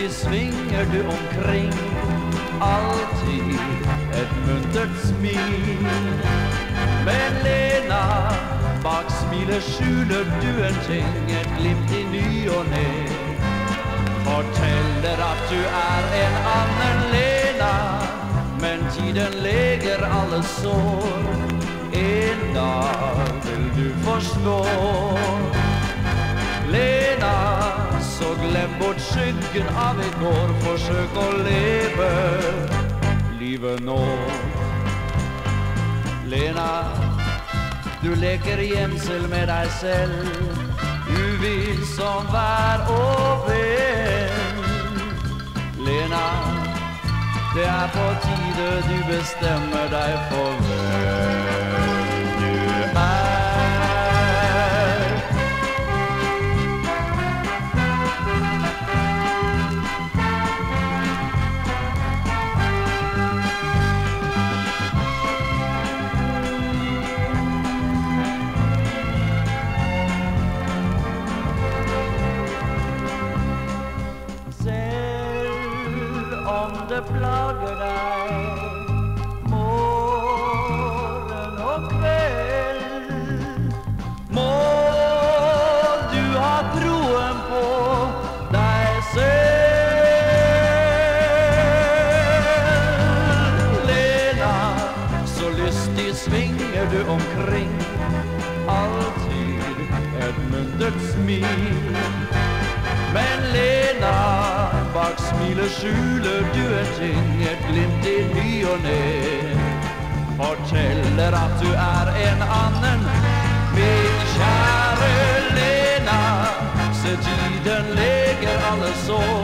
lustig svingar du omkring, alltid ett muntert smil. Men Lena, bak smilet skjuler du en ting, ett glimt i ny och ne. Fortäller att du är en annan Lena, men tiden läger alla sår. En dag vill du förstå, Lena, så glöm bort skyggen av igår. Försök att leva livet nå. Lena, du leker jämsel med dig själv, du vill som vär och vän. Lena, det är på tiden du bestämmer dig för vem du är. Om det plagar dig morgon och kväll, må du ha troen på dig själv. Lena, så lustig svingar du omkring, alltid ett muntert smil. Men Lena, bak smilet skjuler du en ting, ett glimt i ny och ne. Fortäller att du är en annan, min kära Lena, så tiden läger alla sår.